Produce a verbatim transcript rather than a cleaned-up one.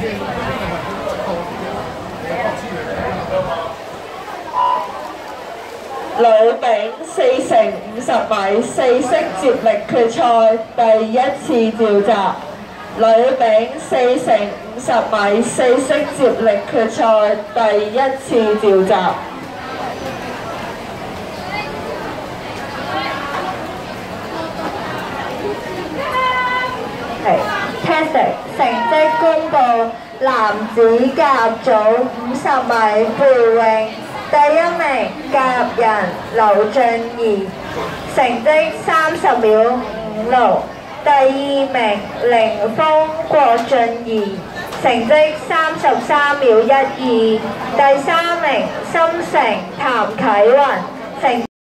女丙四乘五十米四式接力決賽第一次召集。女丙四乘五十米四式接力決賽第一次召集。 Test 成績公佈，男子甲組五十米背泳，第一名甲人劉俊儀，成績三十秒五六；第二名凌峰郭俊儀，成績三十三秒一二；第三名深城譚啟雲，成